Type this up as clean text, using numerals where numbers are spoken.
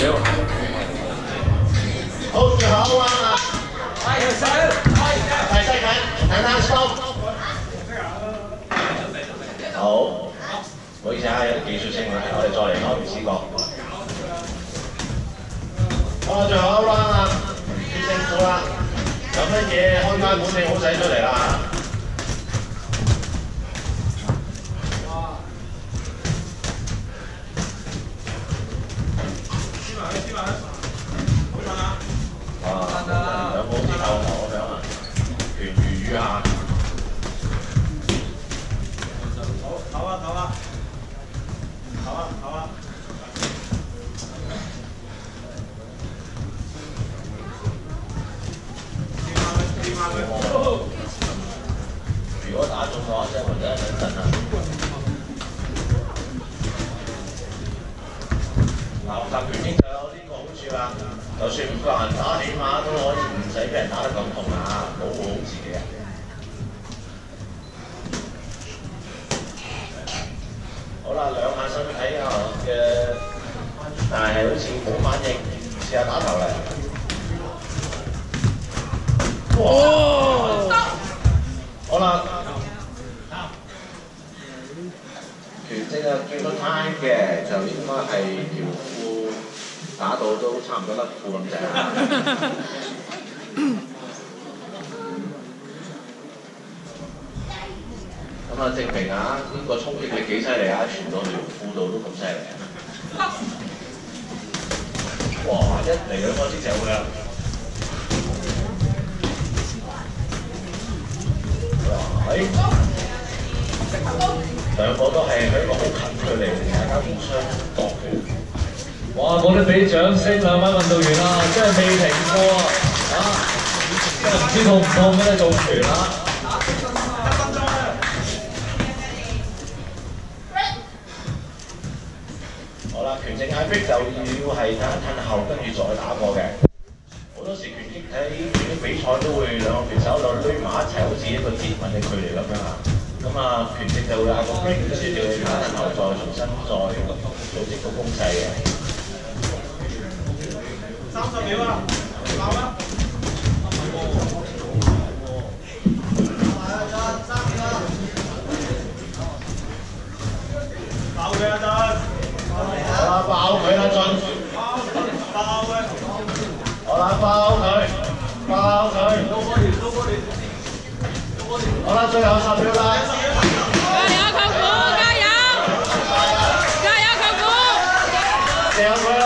好，最後一彎啦。係西緊，等等 stop。好，唔好意思啊，有啲技術性問題，我哋再嚟多條試過。好啦，最後一 round 啦，啲辛苦啦，有乜嘢開街本你好使出嚟啦！兩個好似鬥牛咁樣啊，拳如雨下。好，唞啊！如果打中嘅話，真係揾得一陣啊！嗱，集拳擊就有呢個好處啦，就算5個人打，起碼都可以唔使俾人打得咁痛啊，保護好自己啊！好啦，兩下身體啊嘅，但係好似冇反應，試下打頭嚟。哇！好啦，拳擊啊，見到 time 嘅就應該係條褲打到都差唔多甩褲咁滯啦。咁啊，證明啊，呢個衝擊力幾犀利啊！傳到條褲度都咁犀利啊！哇！一嚟兩個先走㗎。兩個都係喺一個好近距離，大家互相搏拳。 哇！我哋俾掌聲兩位運動員啊，真係未停過啊！真係唔知痛唔痛咧，做拳啊！ 好啦，拳正嗌逼就要係褪一褪後，跟住再打過嘅。好多時拳擊喺拳擊比賽都會兩個拳手就攆埋一齊，好似一個接吻嘅距離咁樣啊。咁啊，拳正就會嗌個 break，跟住就褪一褪後，再重新再組織個攻勢嘅。30秒啊！鬧啦！爆佢啊！陣！好啦，爆佢啦！進！爆佢！好啦，爆佢！爆佢！好啦，最後10秒啦！加油，舅父！加油！加油，舅父！掟佢！